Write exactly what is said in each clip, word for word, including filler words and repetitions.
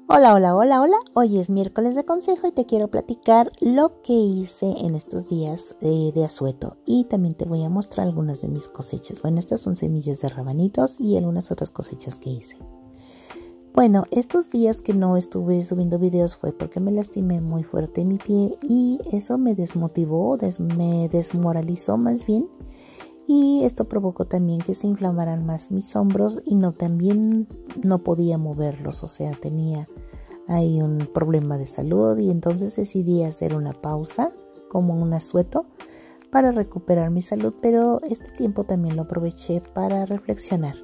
Hola, hola, hola, hola. Hoy es miércoles de consejo y te quiero platicar lo que hice en estos días eh, de asueto. Y también te voy a mostrar algunas de mis cosechas. Bueno, estas son semillas de rabanitos y algunas otras cosechas que hice. Bueno, estos días que no estuve subiendo videos fue porque me lastimé muy fuerte mi pie y eso me desmotivó, des me desmoralizó más bien. Y esto provocó también que se inflamaran más mis hombros y no también no podía moverlos, o sea, tenía ahí un problema de salud y entonces decidí hacer una pausa, como un asueto, para recuperar mi salud, pero este tiempo también lo aproveché para reflexionar.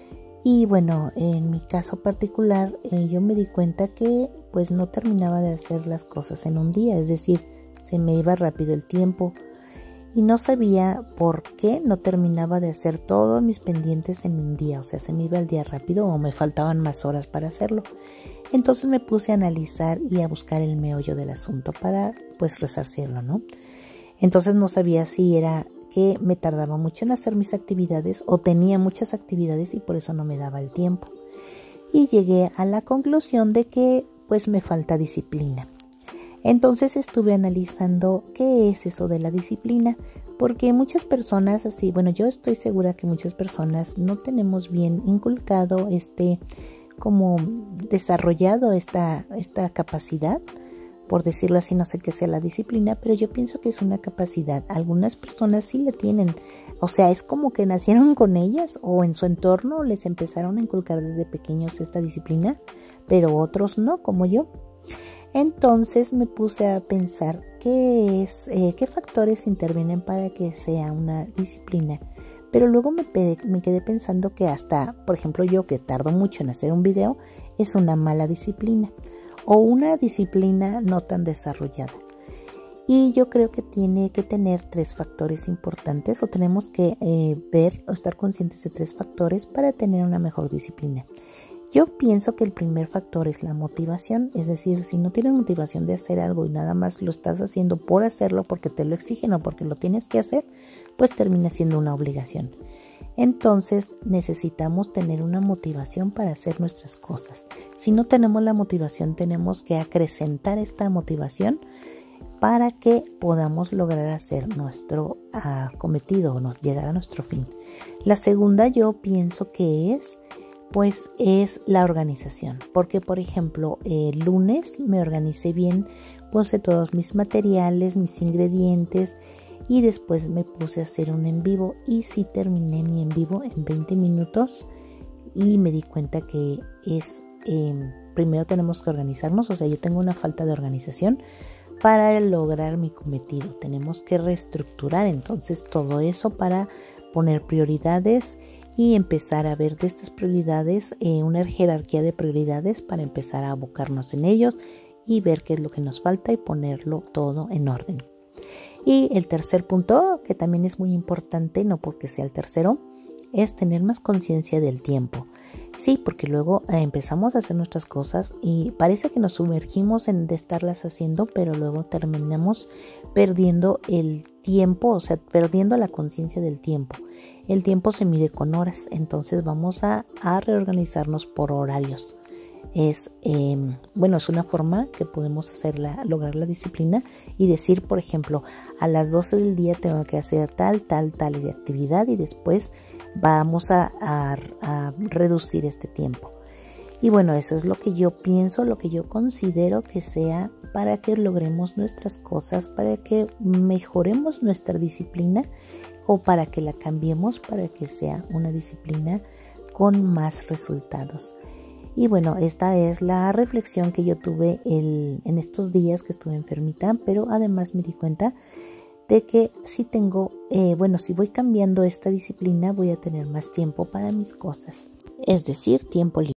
Y bueno, en mi caso particular, eh, yo me di cuenta que pues no terminaba de hacer las cosas en un día, es decir, se me iba rápido el tiempo. Y no sabía por qué no terminaba de hacer todos mis pendientes en un día, o sea, se me iba el día rápido o me faltaban más horas para hacerlo. Entonces me puse a analizar y a buscar el meollo del asunto para pues resarcirlo, ¿no? Entonces no sabía si era que me tardaba mucho en hacer mis actividades o tenía muchas actividades y por eso no me daba el tiempo. Y llegué a la conclusión de que pues me falta disciplina. Entonces estuve analizando qué es eso de la disciplina, porque muchas personas así, bueno, yo estoy segura que muchas personas no tenemos bien inculcado este, como desarrollado esta, esta capacidad, por decirlo así, no sé qué sea la disciplina, pero yo pienso que es una capacidad. Algunas personas sí la tienen, o sea, es como que nacieron con ellas o en su entorno les empezaron a inculcar desde pequeños esta disciplina, pero otros no, como yo. Entonces me puse a pensar qué es, eh, qué factores intervienen para que sea una disciplina. Pero luego me, me quedé pensando que hasta, por ejemplo, yo que tardo mucho en hacer un video, es una mala disciplina o una disciplina no tan desarrollada. Y yo creo que tiene que tener tres factores importantes o tenemos que eh, ver o estar conscientes de tres factores para tener una mejor disciplina. Yo pienso que el primer factor es la motivación, es decir, si no tienes motivación de hacer algo y nada más lo estás haciendo por hacerlo porque te lo exigen o porque lo tienes que hacer, pues termina siendo una obligación. Entonces necesitamos tener una motivación para hacer nuestras cosas. Si no tenemos la motivación, tenemos que acrecentar esta motivación para que podamos lograr hacer nuestro uh, cometido o nos llegar a nuestro fin. La segunda yo pienso que es pues es la organización, porque por ejemplo el lunes me organicé bien, puse todos mis materiales, mis ingredientes y después me puse a hacer un en vivo y sí terminé mi en vivo en veinte minutos y me di cuenta que es eh, primero tenemos que organizarnos, o sea yo tengo una falta de organización para lograr mi cometido, tenemos que reestructurar entonces todo eso para poner prioridades y empezar a ver de estas prioridades eh, una jerarquía de prioridades para empezar a abocarnos en ellos y ver qué es lo que nos falta y ponerlo todo en orden. Y el tercer punto, que también es muy importante, no porque sea el tercero, es tener más conciencia del tiempo. Sí, porque luego eh, empezamos a hacer nuestras cosas y parece que nos sumergimos en de estarlas haciendo, pero luego terminamos perdiendo el tiempo, o sea, perdiendo la conciencia del tiempo. El tiempo se mide con horas, entonces vamos a, a reorganizarnos por horarios. Es, eh, bueno, es una forma que podemos hacerla, lograr la disciplina y decir, por ejemplo, a las doce del día tengo que hacer tal, tal, tal actividad y después vamos a, a, a reducir este tiempo. Y bueno, eso es lo que yo pienso, lo que yo considero que sea para que logremos nuestras cosas, para que mejoremos nuestra disciplina o para que la cambiemos para que sea una disciplina con más resultados. Y bueno, esta es la reflexión que yo tuve el, en estos días que estuve enfermita, pero además me di cuenta de que si tengo, eh, bueno, si voy cambiando esta disciplina voy a tener más tiempo para mis cosas, es decir, tiempo libre.